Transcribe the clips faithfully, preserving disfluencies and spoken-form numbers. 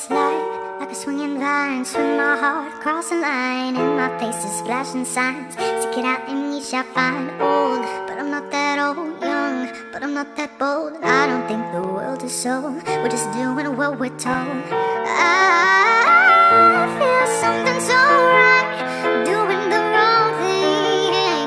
this life like a swinging vine. Swing my heart across the line, and my face is flashing signs. Stick it out and you shall find. Old, but I'm not that old. Young, but I'm not that bold. I don't think the world is sold. We're just doing what we're told. I feel something so right, doing the wrong thing.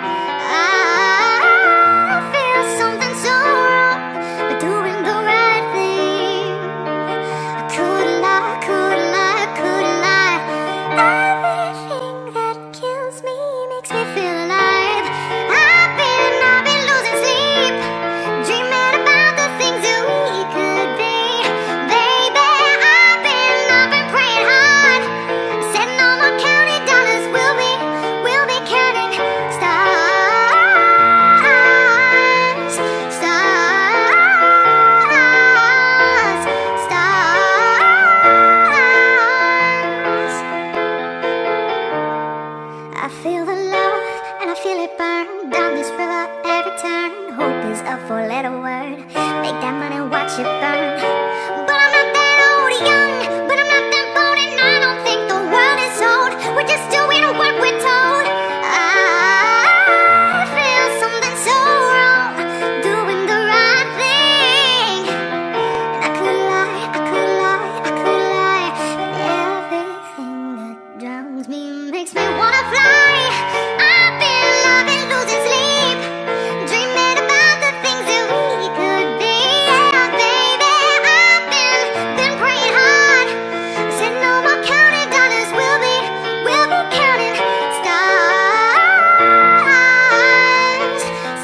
I feel something so wrong, but doing the right thing. I could lie, could lie, could lie. Everything that kills me makes me feel alive. I've been, I've been losing sleep, dreaming about the things that we could be. Baby, I've been, I've been praying hard, setting all my counted dollars. We'll be, we'll be counting stars, stars, stars. I feel the love and I feel it burn down this river every turn. Hope is a four-letter word. Make that money, watch it burn. But I'm not that old, young, but I'm not that bold, and I don't think the world is sold. We're just doing what we're told. I feel something so wrong, doing the right thing. And I could lie, I could lie, I could lie, but everything that drowns me makes me wanna fly. I've been, I've been losing sleep, dreaming about the things that we could be. Yeah, baby, I've been, been praying hard, setting all my counted dollars. We'll be, we'll be counting stars,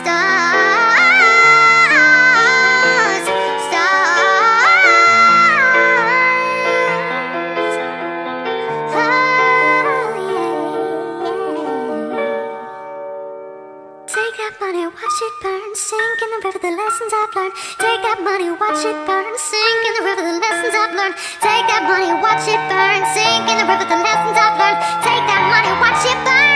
stars, stars. Oh, yeah. Take that money, watch it burn, sink in the river, the lessons I've learned. Take that money, watch it burn, sink in the river, the lessons I've learned. Take that money, watch it burn, sink in the river, the lessons I've learned. Take that money, watch it burn.